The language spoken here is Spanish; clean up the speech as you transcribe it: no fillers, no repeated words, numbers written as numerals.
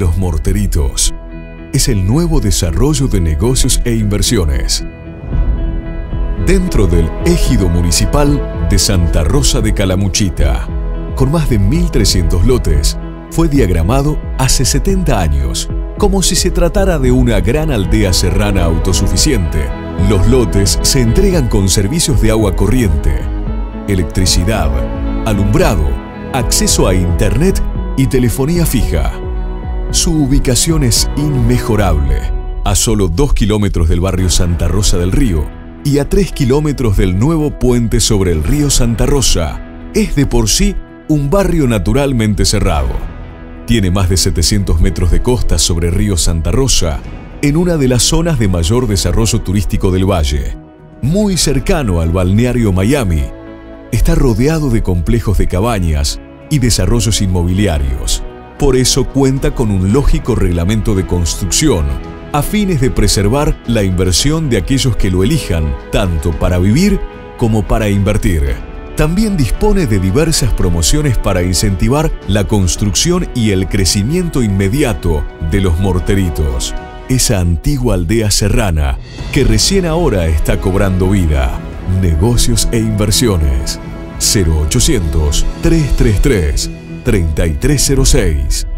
Los Morteritos es el nuevo desarrollo de negocios e inversiones dentro del ejido municipal de Santa Rosa de Calamuchita. Con más de 1.300 lotes, fue diagramado hace 70 años, como si se tratara de una gran aldea serrana autosuficiente. Los lotes se entregan con servicios de agua corriente, electricidad, alumbrado, acceso a internet y telefonía fija. Su ubicación es inmejorable, a solo 2 kilómetros del barrio Santa Rosa del Río y a 3 kilómetros del nuevo puente sobre el río Santa Rosa. Es de por sí un barrio naturalmente cerrado. Tiene más de 700 metros de costa sobre el río Santa Rosa, en una de las zonas de mayor desarrollo turístico del valle. Muy cercano al balneario Miami, está rodeado de complejos de cabañas y desarrollos inmobiliarios. Por eso cuenta con un lógico reglamento de construcción, a fines de preservar la inversión de aquellos que lo elijan, tanto para vivir como para invertir. También dispone de diversas promociones para incentivar la construcción y el crecimiento inmediato de Los Morteritos, esa antigua aldea serrana que recién ahora está cobrando vida. Negocios e inversiones. 0800 333 3306